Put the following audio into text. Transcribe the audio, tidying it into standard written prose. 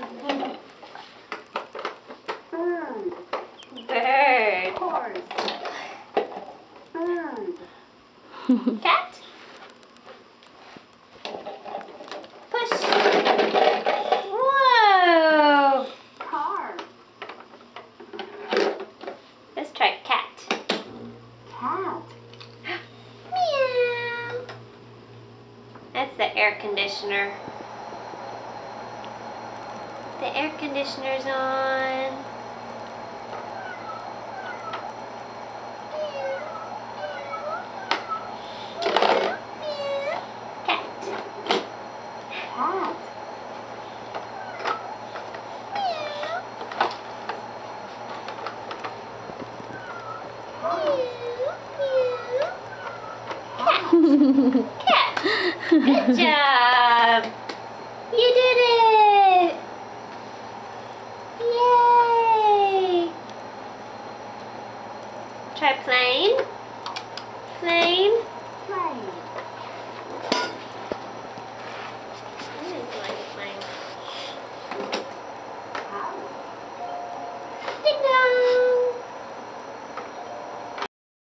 Bird. Bird. Horse. Bird. Cat. Push. Whoa. Car. Let's try cat. Cat. Meow. That's the air conditioner. The air conditioner's on. Cat. Cat. Cat. Good job. You did it. Yay. Try plane. Plane.